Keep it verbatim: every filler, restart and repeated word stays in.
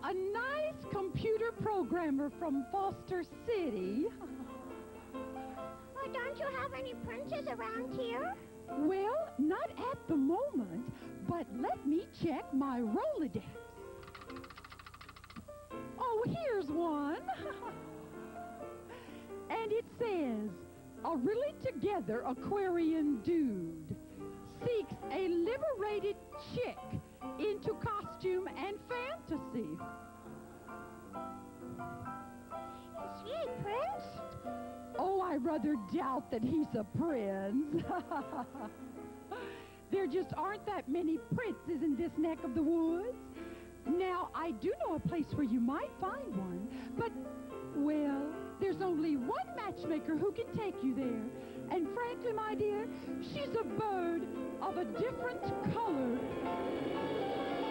a nice computer programmer from Foster City. Well, don't you have any printers around here? Well, not at the moment, but let me check my Rolodex. Oh, here's one. And it says, a really together Aquarian dude seeks a liberated chick into costume and fantasy. Is he a prince? Oh, I rather doubt that he's a prince. There just aren't that many princes in this neck of the woods. Now, I do know a place where you might find one, but, well, there's only one matchmaker who can take you there. And frankly, my dear, she's a bird of a different color.